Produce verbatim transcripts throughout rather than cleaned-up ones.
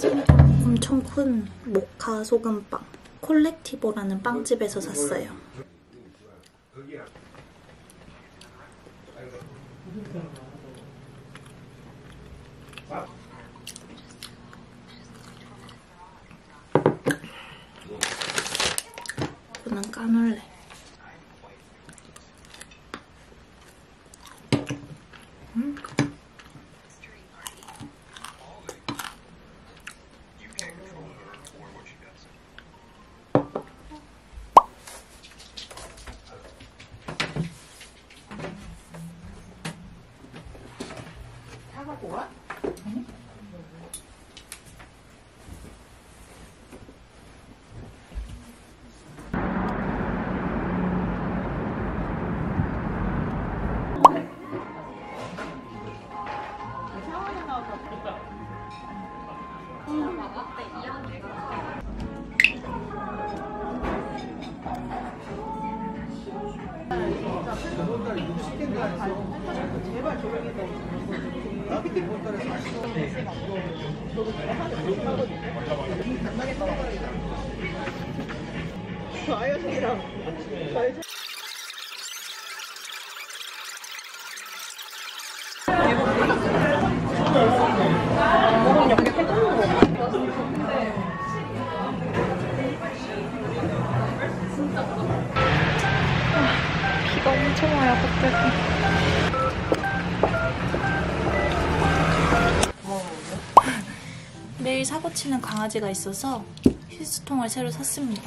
엄청 큰 모카 소금빵. 콜렉티보라는 빵집에서 샀어요. 이거는 까놀레. 음? 사갖고 와? 응? 제발 조용히 해. 이번 달에 사십 너도 하는 못하거든. 단단하게 떨어가야겠다. 아이언이랑 먹은 옆에 해주는 거. 비가 엄청 와요, 갑자기. 매일 사고치는 강아지가 있어서 휴지통을 새로 샀습니다.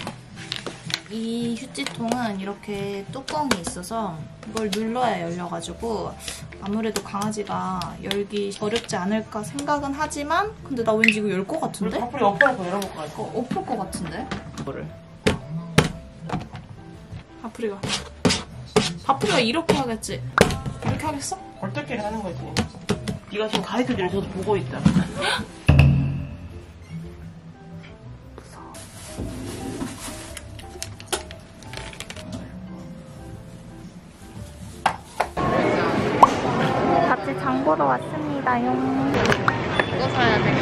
이 휴지통은 이렇게 뚜껑이 있어서 이걸 눌러야 열려가지고 아무래도 강아지가 열기 어렵지 않을까 생각은 하지만 근데 나 왠지 이거 열 것 같은데? 앞으로 엎어놓고 열어볼 거 같아. 어, 엎을 것 같은데? 이거를. 바프리가 바프리가 이렇게 하겠지? 이렇게 하겠어? 어떻게 하는 거지? 네가 지금 가이드를 저도 보고 있다. 같이 장 보러 왔습니다용. 이거 사야 돼.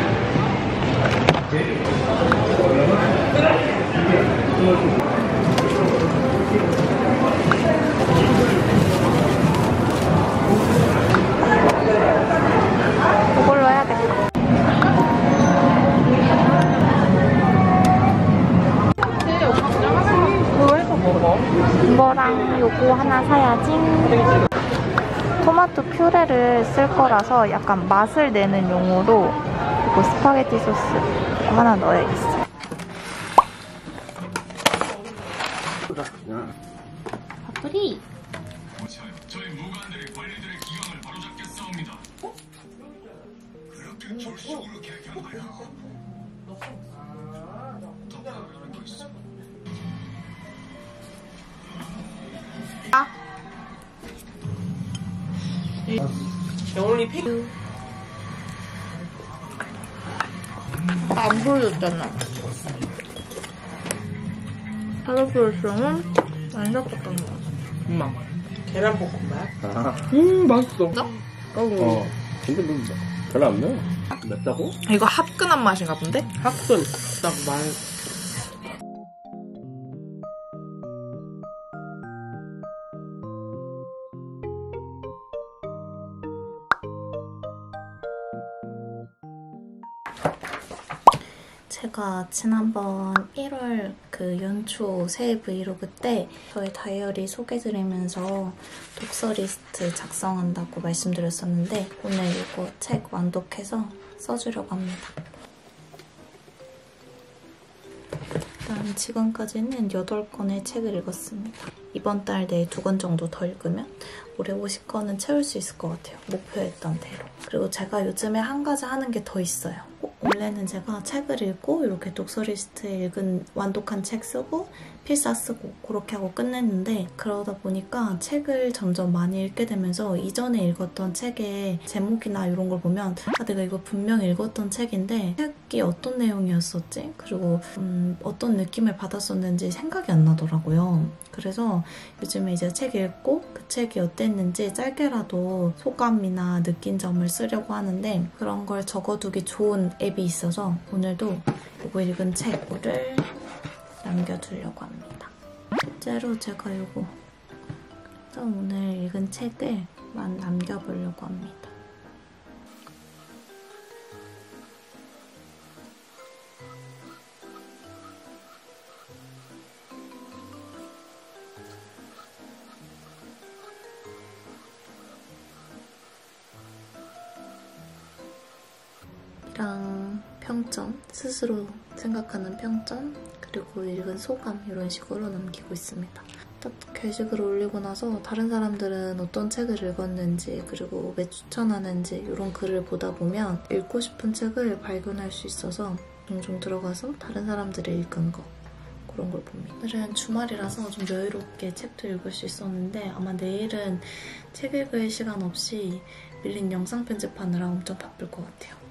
이걸로 해야겠다. 그거 해서 먹어. 이거랑 요거 하나 사야지. 토마토 퓨레를 쓸 거라서 약간 맛을 내는 용으로 그리고 스파게티 소스 이거 하나 넣어야겠어. 바프리! 저희 무관들이 관리들의 기강을 바로잡겠사옵니다. 어? 그렇게 졸속으로 개경하여 덕분을 거 있어. 아! 영원히 팩. 안 보여줬잖아. 하루 보여주면 안 섞었던 거. 엄마. 계란볶음밥. 아, 음 맛있어. 어. 근데 뭐 별로 안 매워. 맵다고? 이거 화끈한 맛인가 본데? 화끈. 딱 말. 제가 지난번 일월 그 연초 새해 브이로그 때 저의 다이어리 소개드리면서 독서 리스트 작성한다고 말씀드렸었는데 오늘 이거 책 완독해서 써주려고 합니다. 일단 지금까지는 여덟 권의 책을 읽었습니다. 이번 달 내에 두 권 정도 더 읽으면 올해 오십 권은 채울 수 있을 것 같아요. 목표했던 대로. 그리고 제가 요즘에 한 가지 하는 게 더 있어요. 원래는 제가 책을 읽고 이렇게 독서 리스트에 읽은 완독한 책 쓰고 필사 쓰고 그렇게 하고 끝냈는데 그러다 보니까 책을 점점 많이 읽게 되면서 이전에 읽었던 책의 제목이나 이런 걸 보면 아 내가 이거 분명 읽었던 책인데 책이 어떤 내용이었었지? 그리고 음, 어떤 느낌을 받았었는지 생각이 안 나더라고요. 그래서 있어서 요즘에 이제 책 읽고 그 책이 어땠는지 짧게라도 소감이나 느낀 점을 쓰려고 하는데 그런 걸 적어두기 좋은 앱이 있어서 오늘도 이거 읽은 책을 남겨두려고 합니다. 실제로 제가 이거 오늘 읽은 책을 만 남겨보려고 합니다. 랑 평점, 스스로 생각하는 평점, 그리고 읽은 소감 이런 식으로 남기고 있습니다. 딱 게시글을 올리고 나서 다른 사람들은 어떤 책을 읽었는지 그리고 왜 추천하는지 이런 글을 보다 보면 읽고 싶은 책을 발견할 수 있어서 종종 들어가서 다른 사람들이 읽은 거 그런 걸 봅니다. 오늘은 주말이라서 좀 여유롭게 책도 읽을 수 있었는데 아마 내일은 책 읽을 시간 없이 밀린 영상 편집하느라 엄청 바쁠 것 같아요.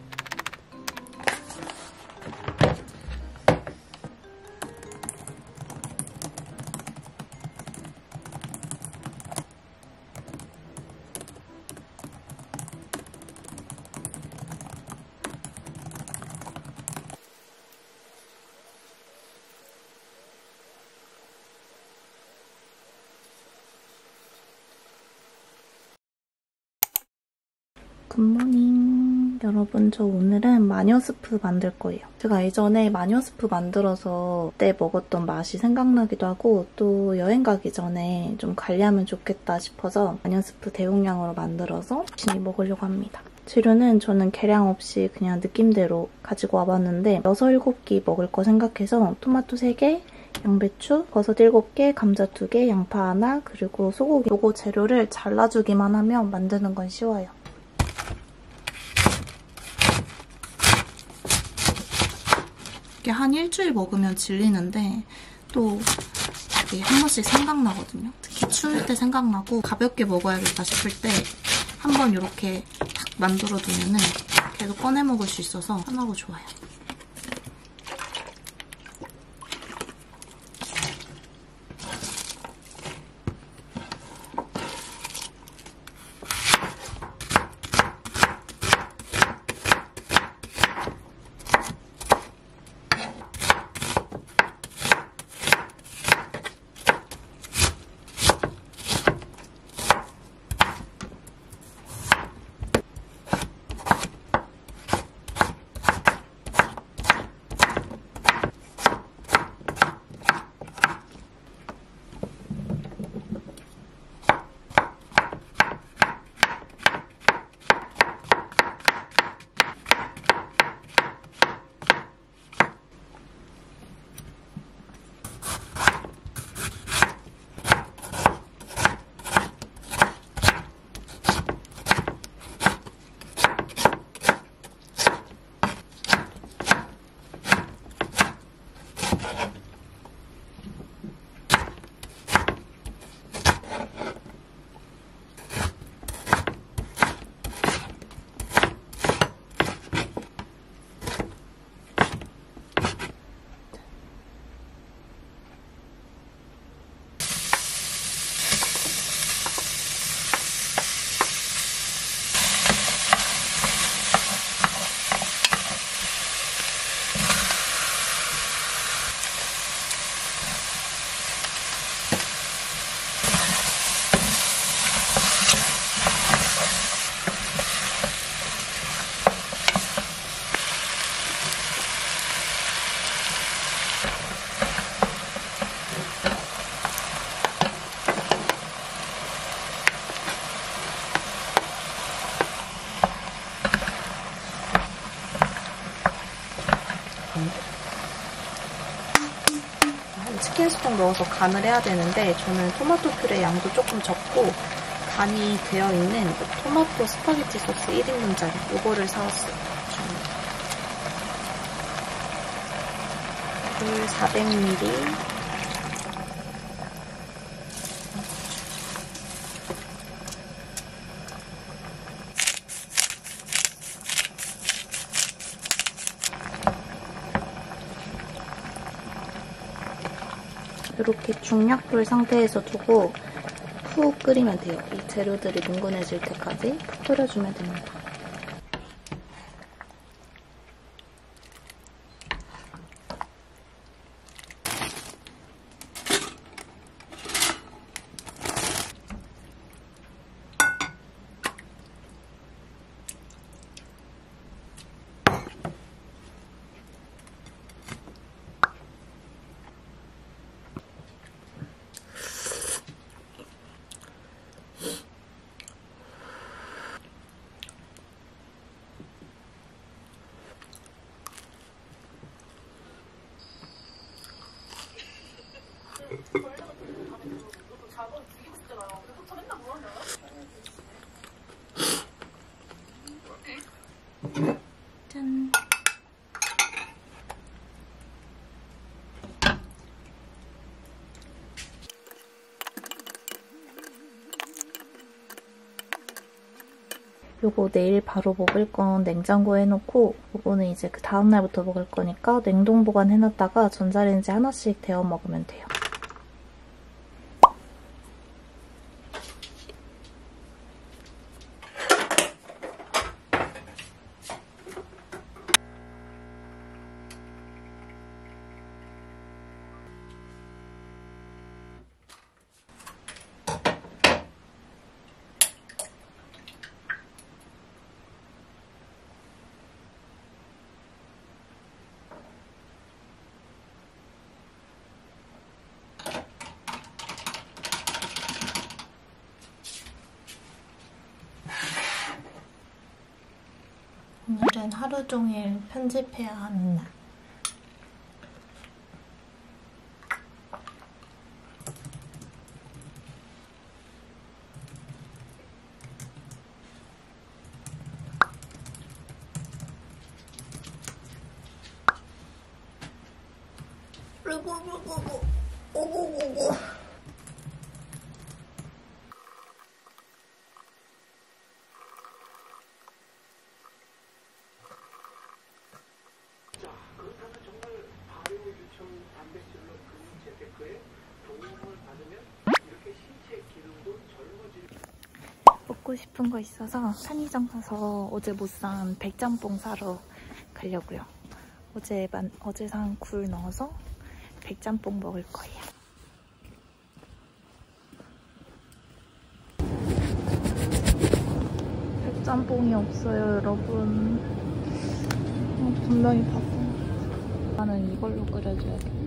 굿모닝 여러분, 저 오늘은 마녀 스프 만들 거예요. 제가 예전에 마녀 스프 만들어서 그때 먹었던 맛이 생각나기도 하고 또 여행 가기 전에 좀 관리하면 좋겠다 싶어서 마녀 스프 대용량으로 만들어서 열심히 먹으려고 합니다. 재료는 저는 계량 없이 그냥 느낌대로 가지고 와봤는데 여섯, 일곱 끼 먹을 거 생각해서 토마토 세 개, 양배추, 버섯 일곱 개, 감자 두 개, 양파 하나, 그리고 소고기. 요거 재료를 잘라주기만 하면 만드는 건 쉬워요. 이게 한 일주일 먹으면 질리는데 또 이게 한 번씩 생각나거든요. 특히 추울 때 생각나고 가볍게 먹어야겠다 싶을 때 한 번 이렇게 딱 만들어두면은 계속 꺼내 먹을 수 있어서 편하고 좋아요. 한 치킨 스톡 넣어서 간을 해야 되는데 저는 토마토 퓨레 양도 조금 적고 간이 되어 있는 토마토 스파게티 소스 일 인분짜리 이거를 사왔어요. 물 사백 밀리리터. 이렇게 중약불 상태에서 두고 푹 끓이면 돼요. 이 재료들이 뭉근해질 때까지 푹 끓여주면 됩니다. 짠. 요거 내일 바로 먹을 건 냉장고에 해놓고 요거는 이제 그 다음날부터 먹을 거니까 냉동 보관해놨다가 전자레인지 하나씩 데워 먹으면 돼요. 오늘은 하루 종일 편집해야 하는 날. 오고고고. 먹고 싶은 거 있어서 편의점 가서 어제 못 산 백짬뽕 사러 가려고요. 어제, 만, 어제 산 굴 넣어서 백짬뽕 먹을 거예요. 백짬뽕이 없어요, 여러분. 어, 분명히 봤어요. 나는 이걸로 끓여줘야겠다.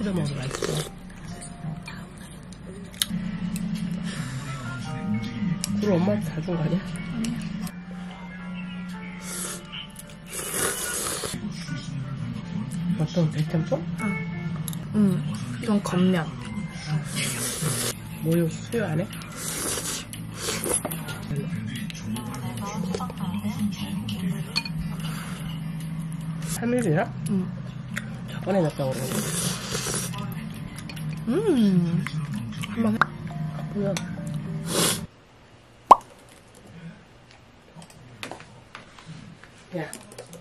비벼 먹어도 맛있어. 그걸 엄마한테 다 준 거 아니야? 어떤 백짬뽕? 응. 이건 겉면. 뭐요? 수요 안 해? 삼 일이야? 응. 저번에 났다고 그러는데. 음. 한번 해. 보면. 야.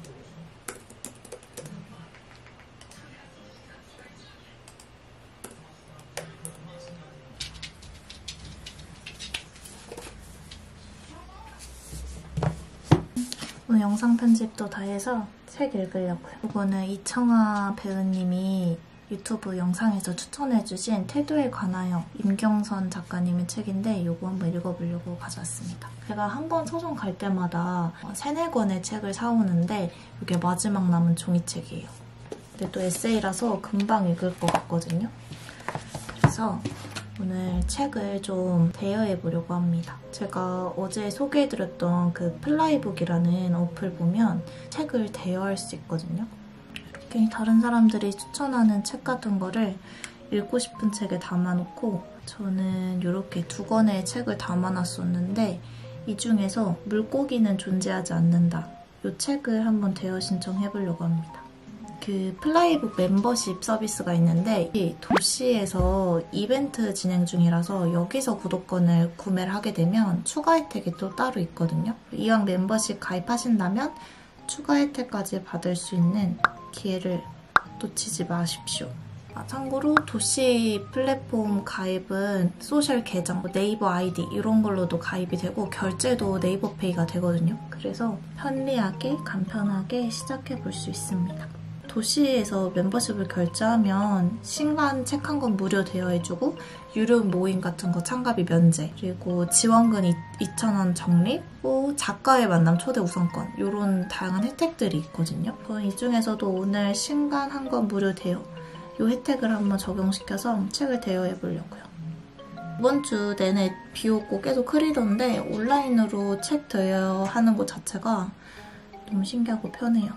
오늘 영상 편집도 다 해서 책 읽으려고요. 이거는 이청아 배우님이 유튜브 영상에서 추천해주신 태도에 관하여 임경선 작가님의 책인데 이거 한번 읽어보려고 가져왔습니다. 제가 한 번 서점 갈 때마다 세네 권의 책을 사오는데 이게 마지막 남은 종이책이에요. 근데 또 에세이라서 금방 읽을 것 같거든요. 그래서 오늘 책을 좀 대여해보려고 합니다. 제가 어제 소개해드렸던 그 플라이북이라는 어플 보면 책을 대여할 수 있거든요. 이렇게 다른 사람들이 추천하는 책 같은 거를 읽고 싶은 책에 담아놓고 저는 이렇게 두 권의 책을 담아놨었는데 이 중에서 물고기는 존재하지 않는다. 이 책을 한번 대여 신청해보려고 합니다. 그 플라이북 멤버십 서비스가 있는데 이 도시에서 이벤트 진행 중이라서 여기서 구독권을 구매를 하게 되면 추가 혜택이 또 따로 있거든요. 이왕 멤버십 가입하신다면 추가 혜택까지 받을 수 있는 기회를 놓치지 마십시오. 아, 참고로 도시 플랫폼 가입은 소셜 계정, 네이버 아이디 이런 걸로도 가입이 되고 결제도 네이버페이가 되거든요. 그래서 편리하게 간편하게 시작해 볼 수 있습니다. 도시에서 멤버십을 결제하면 신간 책 한 권 무료 대여해주고 유료 모임 같은 거 참가비 면제, 그리고 지원금 이천 원 적립, 또 작가의 만남 초대 우선권 이런 다양한 혜택들이 있거든요. 저는 이 중에서도 오늘 신간 한 권 무료 대여 이 혜택을 한번 적용시켜서 책을 대여해보려고요. 이번 주 내내 비 오고 계속 흐리던데 온라인으로 책 대여하는 것 자체가 너무 신기하고 편해요.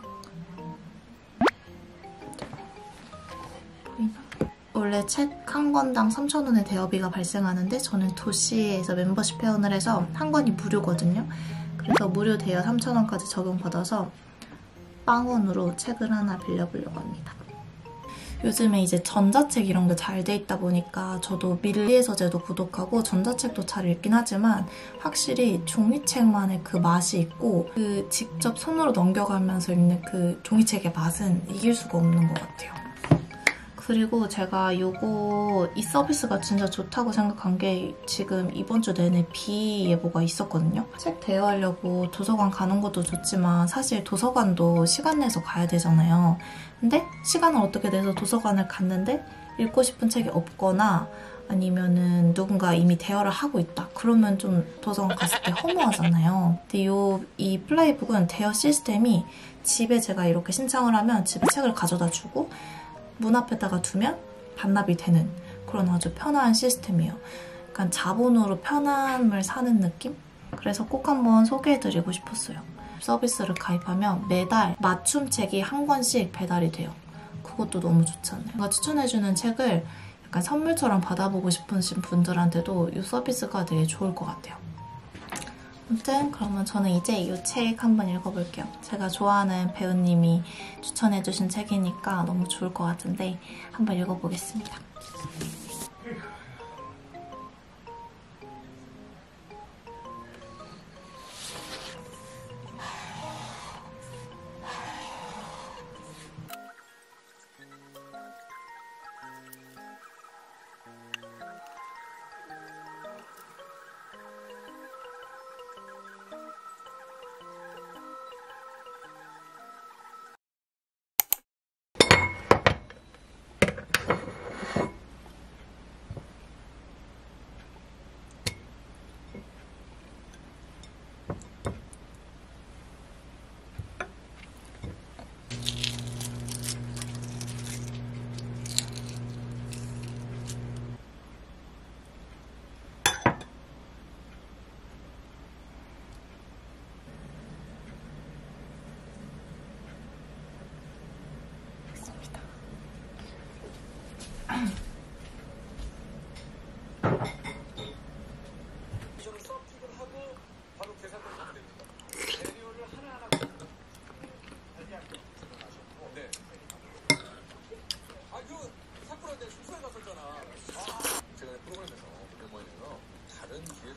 원래 책 한 권당 삼천 원의 대여비가 발생하는데 저는 도시에서 멤버십 회원을 해서 한 권이 무료거든요. 그래서 무료 대여 삼천 원까지 적용받아서 빵원으로 책을 하나 빌려보려고 합니다. 요즘에 이제 전자책 이런 게 잘 돼 있다 보니까 저도 밀리의 서재도 구독하고 전자책도 잘 읽긴 하지만 확실히 종이책만의 그 맛이 있고 그 직접 손으로 넘겨가면서 읽는 그 종이책의 맛은 이길 수가 없는 것 같아요. 그리고 제가 요거 이 서비스가 진짜 좋다고 생각한 게 지금 이번 주 내내 비 예보가 있었거든요. 책 대여하려고 도서관 가는 것도 좋지만 사실 도서관도 시간 내서 가야 되잖아요. 근데 시간을 어떻게 내서 도서관을 갔는데 읽고 싶은 책이 없거나 아니면은 누군가 이미 대여를 하고 있다. 그러면 좀 도서관 갔을 때 허무하잖아요. 근데 요, 이 플라이북은 대여 시스템이 집에 제가 이렇게 신청을 하면 집에 책을 가져다 주고 문 앞에다가 두면 반납이 되는 그런 아주 편한 시스템이에요. 약간 자본으로 편함을 사는 느낌? 그래서 꼭 한번 소개해드리고 싶었어요. 서비스를 가입하면 매달 맞춤책이 한 권씩 배달이 돼요. 그것도 너무 좋잖아요. 제가 추천해주는 책을 약간 선물처럼 받아보고 싶으신 분들한테도 이 서비스가 되게 좋을 것 같아요. 아무튼 그러면 저는 이제 이 책 한번 읽어볼게요. 제가 좋아하는 배우님이 추천해주신 책이니까 너무 좋을 것 같은데 한번 읽어보겠습니다.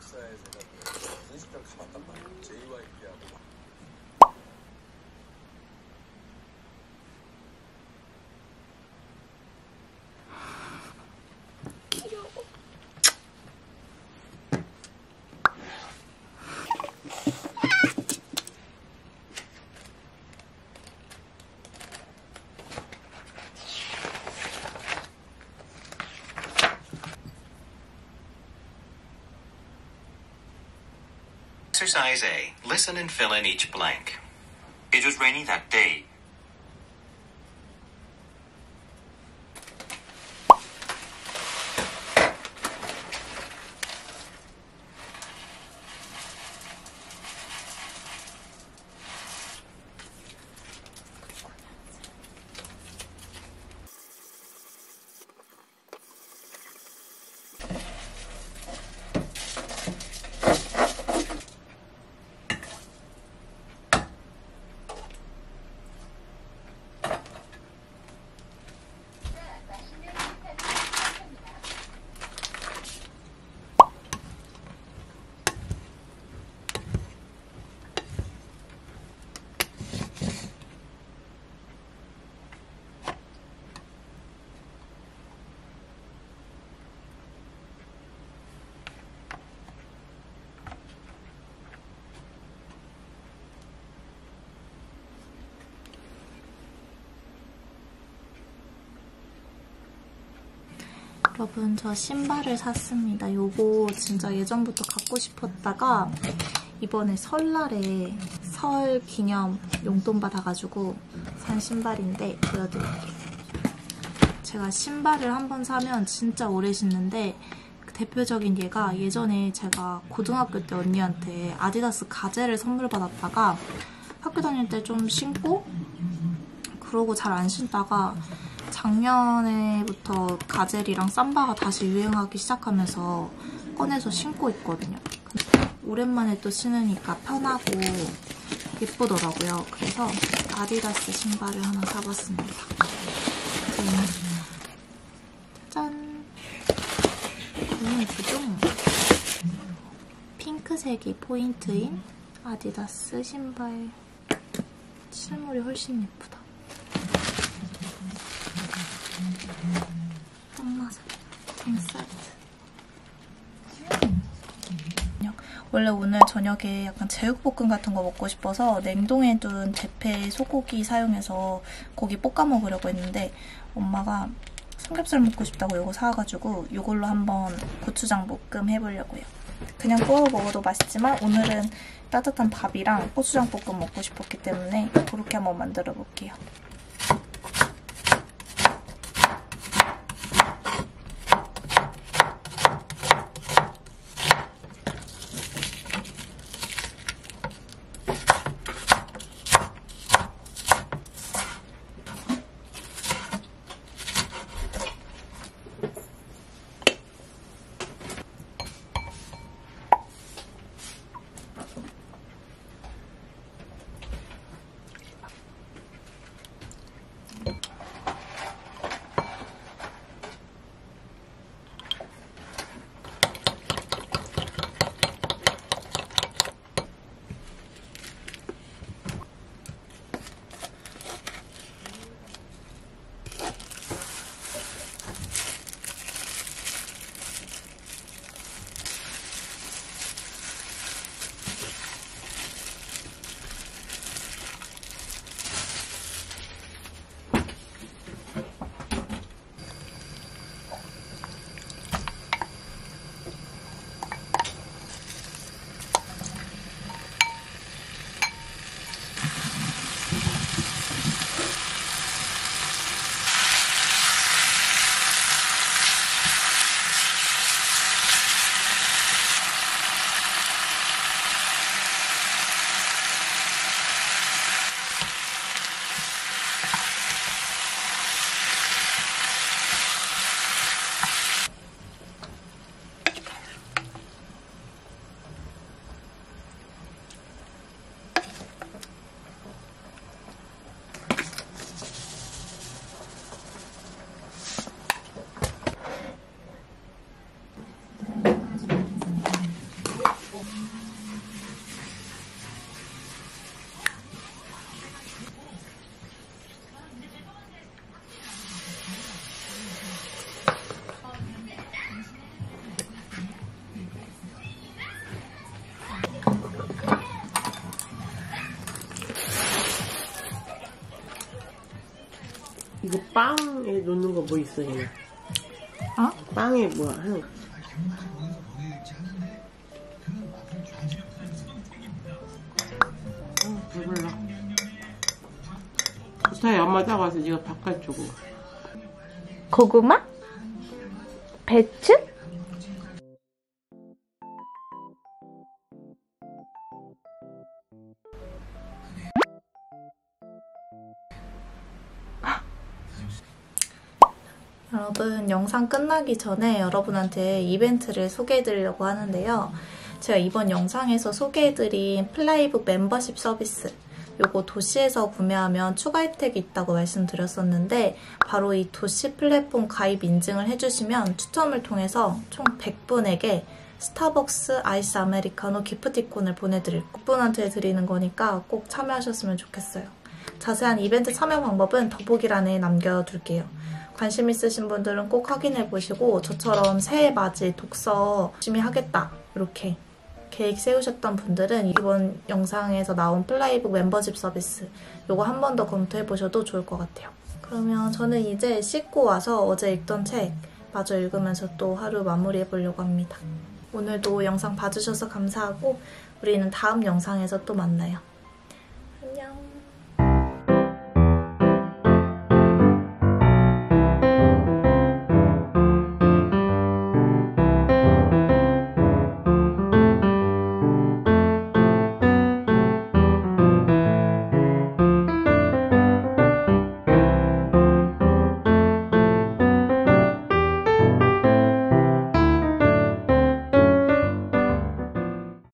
Exercise A. Listen and fill in each blank. It was rainy that day. 여러분, 저 신발을 샀습니다. 요거 진짜 예전부터 갖고 싶었다가 이번에 설날에 설 기념 용돈 받아가지고 산 신발인데 보여드릴게요. 제가 신발을 한번 사면 진짜 오래 신는데 그 대표적인 예가 예전에 제가 고등학교 때 언니한테 아디다스 가젤을 선물 받았다가 학교 다닐 때 좀 신고 그러고 잘 안 신다가 작년에부터 가젤이랑 삼바가 다시 유행하기 시작하면서 꺼내서 신고 있거든요. 오랜만에 또 신으니까 편하고 예쁘더라고요. 그래서 아디다스 신발을 하나 사봤습니다. 짠! 너무 예쁘죠? 핑크색이 포인트인 아디다스 신발. 실물이 훨씬 예쁘다. 엄마사 갱사이트. 원래 오늘 저녁에 약간 제육볶음 같은 거 먹고 싶어서 냉동해둔 대패 소고기 사용해서 고기 볶아 먹으려고 했는데 엄마가 삼겹살 먹고 싶다고 이거 사와가지고 이걸로 한번 고추장 볶음 해보려고요. 그냥 구워 먹어도 맛있지만 오늘은 따뜻한 밥이랑 고추장 볶음 먹고 싶었기 때문에 그렇게 한번 만들어 볼게요. 빵에 놓는 거 뭐 있어, 얘? 어? 빵에 뭐야, 하는 거. 어, 배불러. 부타에 엄마 따가서 네가 바깥 주고. 고구마? 배추? 여러분, 영상 끝나기 전에 여러분한테 이벤트를 소개해드리려고 하는데요. 제가 이번 영상에서 소개해드린 플라이북 멤버십 서비스, 요거 도시에서 구매하면 추가 혜택이 있다고 말씀드렸었는데 바로 이 도시 플랫폼 가입 인증을 해주시면 추첨을 통해서 총 백 분에게 스타벅스 아이스 아메리카노 기프티콘을 보내드릴 백 분한테 드리는 거니까 꼭 참여하셨으면 좋겠어요. 자세한 이벤트 참여 방법은 더보기란에 남겨둘게요. 관심 있으신 분들은 꼭 확인해보시고 저처럼 새해 맞이 독서 열심히 하겠다 이렇게 계획 세우셨던 분들은 이번 영상에서 나온 플라이북 멤버십 서비스 요거 한 번 더 검토해보셔도 좋을 것 같아요. 그러면 저는 이제 씻고 와서 어제 읽던 책 마저 읽으면서 또 하루 마무리해보려고 합니다. 오늘도 영상 봐주셔서 감사하고 우리는 다음 영상에서 또 만나요.